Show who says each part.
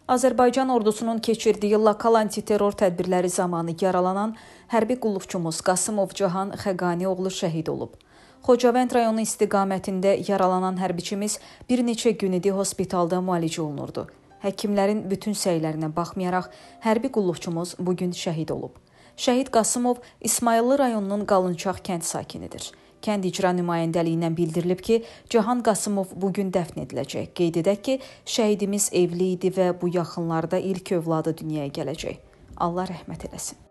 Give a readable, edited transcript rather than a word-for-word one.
Speaker 1: Azərbaycan ordusunun keçirdiyi lokal antiterror tədbirləri zamanı yaralanan hərbi qulluqçumuz Qasımov Cahan Xəqanioğlu şəhid olub. Xocavənd rayonu istiqamətində yaralanan hərbiçimiz bir neçə gün idi hospitalda müalicə olunurdu. Həkimlərin bütün səylərinə baxmayaraq hərbi qulluqçumuz bugün şəhid olub. Şəhid Qasımov İsmayıllı rayonunun Qalınçaq kənd sakinidir. Kənd icra nümayəndəliyindən bildirilib ki, Cahan Qasımov bugün dəfn ediləcək. Qeyd edək ki, şəhidimiz evli idi və bu yaxınlarda ilk övladı dünyaya gələcək. Allah rəhmət eləsin.